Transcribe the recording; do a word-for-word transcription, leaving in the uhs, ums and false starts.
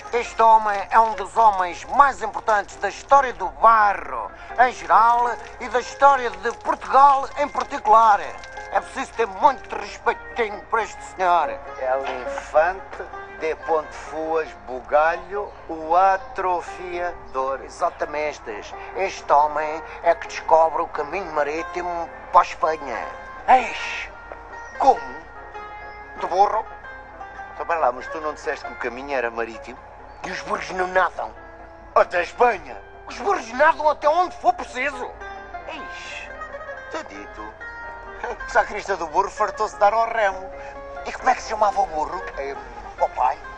Este homem é um dos homens mais importantes da história do barro em geral e da história de Portugal em particular. É preciso ter muito respeitinho por este senhor. El Infante de Pontefuas Bugalho, o atrofiador. Exatamente. Este homem é que descobre o caminho marítimo para a Espanha. Eis! Como? De burro? Então, para lá, mas tu não disseste que o caminho era marítimo? E os burros não nadam. Até Espanha! Os burros nadam até onde for preciso. Eis! Te dito. O sacrista do burro fartou-se dar ao remo. E como é que se chamava o burro? É, oh pai.